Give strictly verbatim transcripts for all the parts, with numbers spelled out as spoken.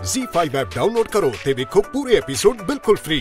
ज़ी five app download करो ते देखो पूरे एपिसोड बिल्कुल फ्री।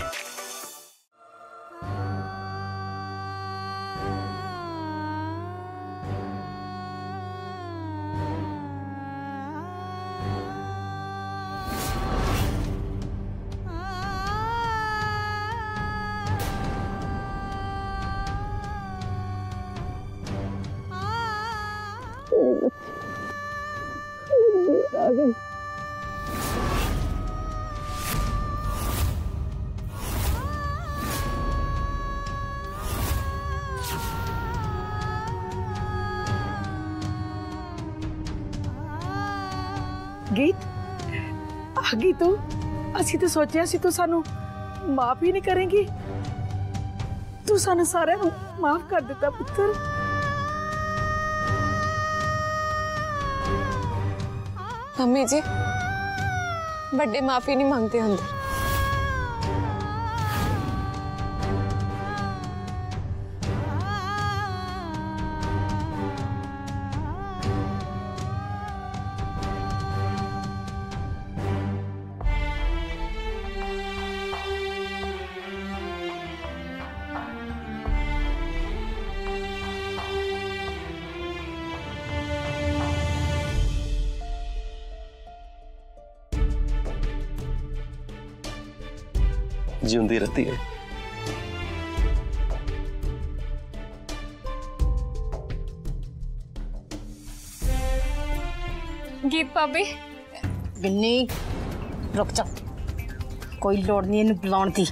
गीत आ गई तू। असी तो सोचा सी तू सानू माफ ही नहीं करेंगी। तू सानू सारे माफ कर देता पुत्र। मम्मी जी बड़े माफी नहीं मांगते अंदर। जिंदी रहती है। गीत भाभी गिन्नी रुक जा, कोई लोड़ नहीं इन्हें बुलाने दी।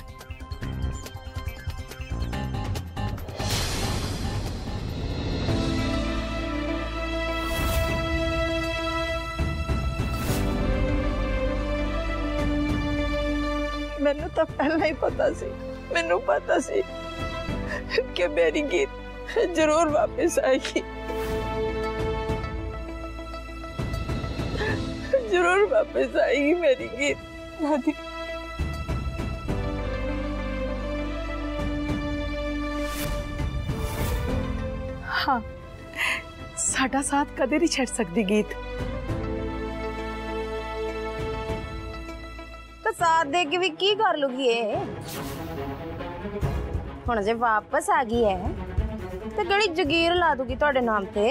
मैनू तो पहला ही पता सी, मैनू पता सी कि मेरी गीत जरूर वापस आएगी, जरूर वापस आएगी मेरी गीत। दादी हाँ, साडा साथ कदे नहीं छड़ सकती गीत। साथ दे के भी की कर लूगी ये। हुण जे वापस आ गई है तो गड़ी जगीर ला दूगी तोड़े नाम पे।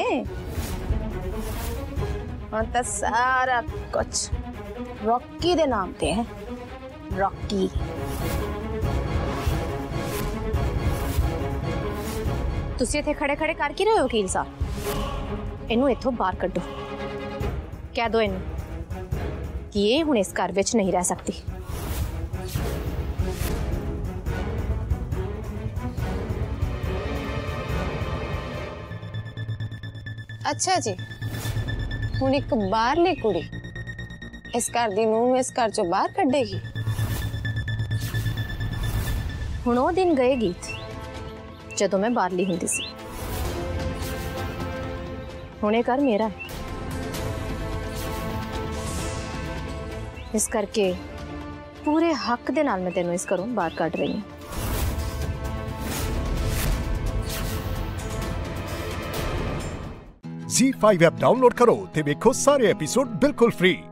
हुण तो सारा कुछ रॉकी दे नाम पे है। रॉकी तुसी इत्थे खड़े खड़े कर की रहे हो वकील साहब? इनू इत्थों बाहर कड्डो। कह दो इनू कि ये हुण इस घर विच नहीं रह सकती। अच्छा जी, हुण एक बाहरली कुड़ी इस घर दी नूं इस घर चों बाहर कड्डेगी। हुण ओ दिन गए गीत जदों मैं बाहरली हुंदी सी। हुण ये घर मेरा है, इस करके पूरे हक दे नाल मैं तेनों इस घरों बाहर कढ रही हूं। ज़ी फाइव ऐप डाउनलोड करो ते देखो सारे एपिसोड बिल्कुल फ्री।